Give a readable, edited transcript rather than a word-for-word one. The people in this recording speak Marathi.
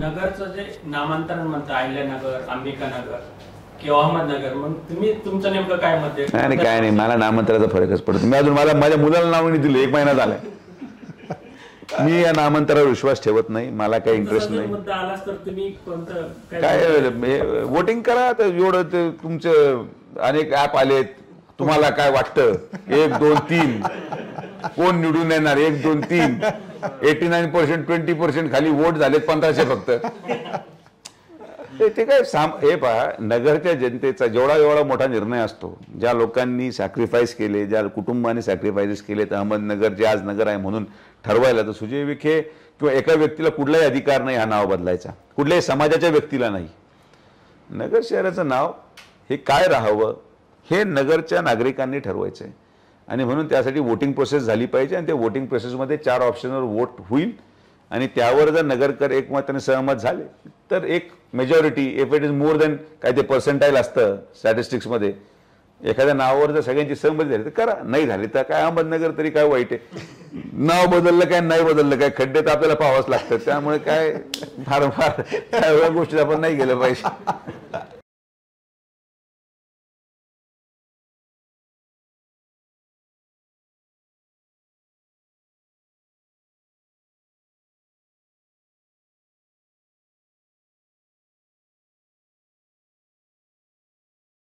नगरचं जे नामांतरण म्हणतं अहिल्यानगर, अंबिकानगर किंवा अहमदनगर, मग तुम्ही तुमचं नेमकं काय मत आहे? नाही काय नाही, मला नामांतराचा फरकच पडतो. मी अजून माझ्या मुलाला नाव नाही दिलं, 1 महिना झालाय. मी या नामांतरावर विश्वास ठेवत नाही, मला काही इंटरेस्ट नाही. मुद्दा आलाच तर तुम्ही कोणतं काय वोटिंग करा. तर एवढं ते तुमचं अनेक ऍप आलेत, तुम्हाला काय वाटतं 1, 2, 3 कोण निवडून येणार? 1, 2, 3 89%, 20% खाली वोट झालेत 1500 फक्त. ते काय हे पहा, नगरच्या जनतेचा जेवढा मोठा निर्णय असतो, ज्या लोकांनी सॅक्रिफाईस केले, ज्या कुटुंबाने सॅक्रिफाईस केले, तर अहमदनगर जे आज नगर आहे म्हणून ठरवायला, तर सुजय विखे किंवा एका व्यक्तीला कुठलाही अधिकार नाही हा नाव बदलायचा, कुठल्याही समाजाच्या व्यक्तीला नाही. नगर शहराचं नाव हे काय राहावं हे नगरच्या नागरिकांनी ठरवायचं आहे. आणि म्हणून त्यासाठी वोटिंग प्रोसेस झाली पाहिजे. आणि त्या वोटिंग प्रोसेसमध्ये 4 ऑप्शनवर वोट होईल. आणि त्यावर जर नगरकर एकमताने सहमत झाले तर एक majority, if it is more than काय ते पर्सेंटाईल असतं स्टॅटिस्टिक्समध्ये, एखाद्या नावावर जर सगळ्यांची सहमती झाली तर करा, नाही झाली तर काय अहमदनगर तरी काय वाईट आहे. नाव बदललं काय नाही बदललं काय, खड्डे तर आपल्याला पाहावंच लागतं. त्यामुळे काय फार फार त्या गोष्टी आपण नाही गेलं पाहिजे.